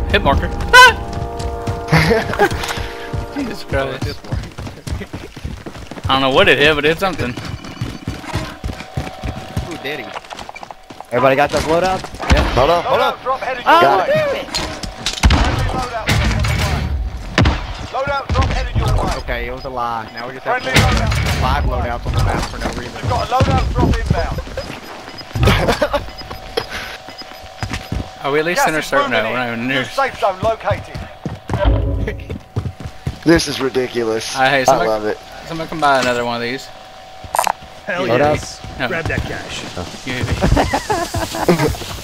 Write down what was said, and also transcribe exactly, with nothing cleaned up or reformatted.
hit marker. Jesus Christ. I don't know what it hit, but it hit something. Who did he? Everybody got their loadout? Yeah. Hold on, hold on. Drop headed Oh, your way. damn it! Loadout drop headed your way. Okay, it was a lie. Now we just have Friendly loadout. five loadouts on the map for no reason. We've got a loadout drop inbound. Are we at least Gas center is certain? No, moving we're not even in. near. New safe zone located. This is ridiculous. Uh, hey, I somebody, love it. somebody come buy another one of these. Hell Loadouts? yes. Grab that cash. Yeah.